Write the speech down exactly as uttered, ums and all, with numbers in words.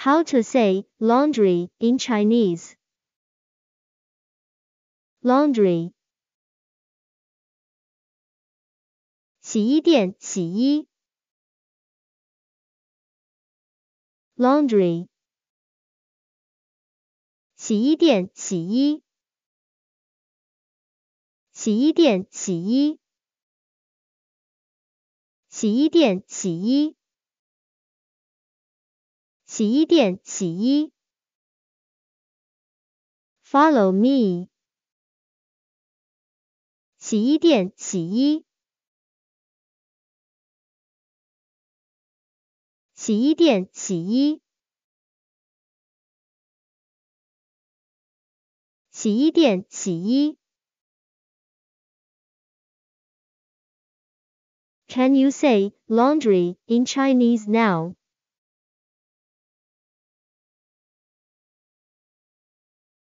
How to say laundry in Chinese? Laundry. 洗衣店，洗衣。Laundry. 洗衣店，洗衣。洗衣店，洗衣。洗衣店，洗衣。洗衣店，洗衣。Follow me. 洗衣店，洗衣。洗衣店，洗衣。洗衣店，洗衣。Can you say laundry in Chinese now?